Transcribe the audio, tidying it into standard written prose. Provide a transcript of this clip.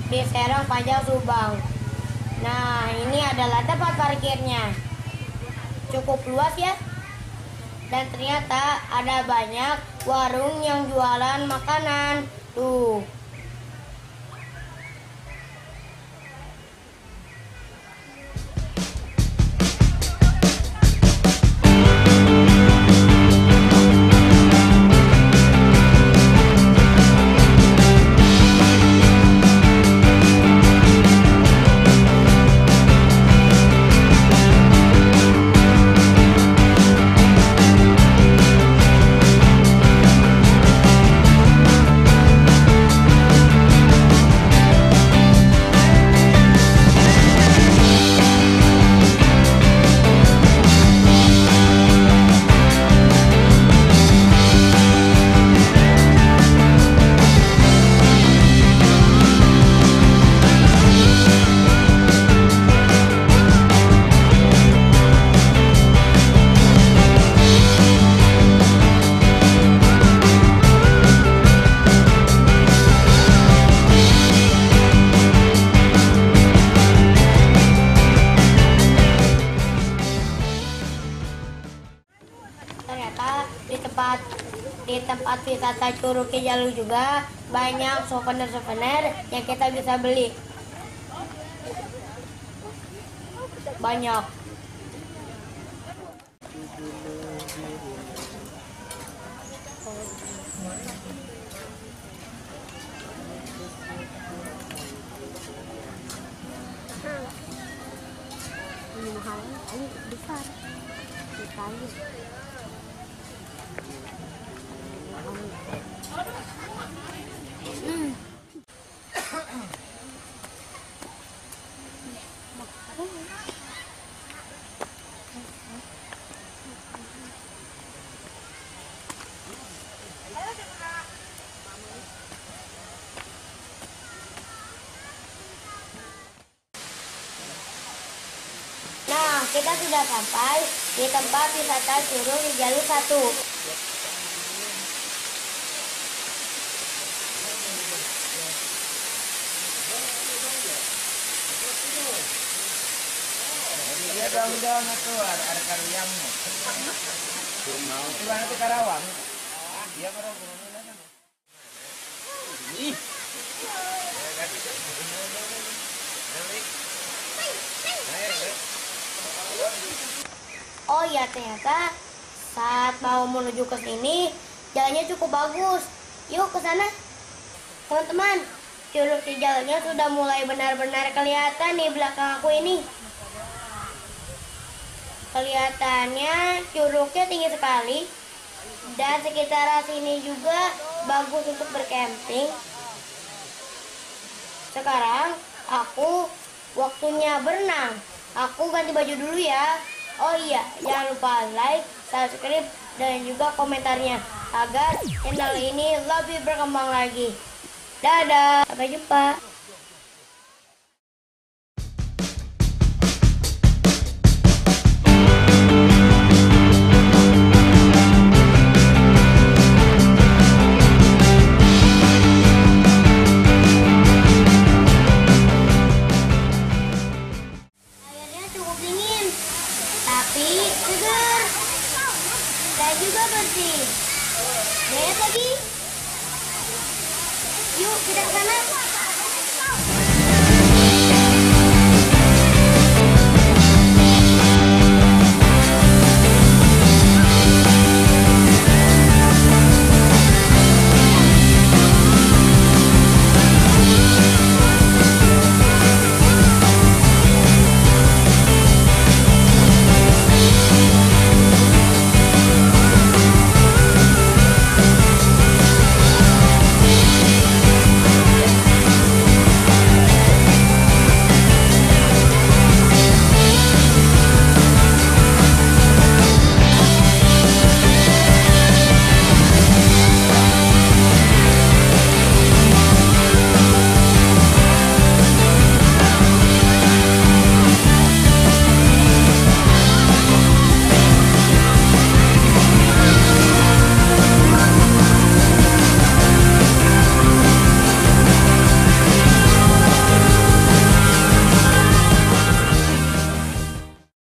di Serang Panjang Subang. Nah, ini adalah tempat parkirnya. Cukup luas ya. Dan ternyata ada banyak warung yang jualan makanan. Tuh. Ternyata di tempat wisata Curug Cijalur juga banyak souvenir yang kita bisa beli. Banyak. Ini mahal, ini besar. Dikali. Nah, kita sudah sampai di tempat wisata Curug Cijalur 1. Dia daun-daun itu ada karyangnya. Iwan itu Karawang. Dia baru Ih. Oh iya, ternyata saat mau menuju ke sini jalannya cukup bagus. Yuk ke sana. Teman-teman, Curug Cijalurnya sudah mulai benar-benar kelihatan di belakang aku ini. Kelihatannya curugnya tinggi sekali dan sekitar sini juga bagus untuk bercamping. Sekarang aku waktunya berenang. Aku ganti baju dulu ya. Oh iya, jangan lupa like, subscribe, dan juga komentarnya agar channel ini lebih berkembang lagi. Dadah, sampai jumpa.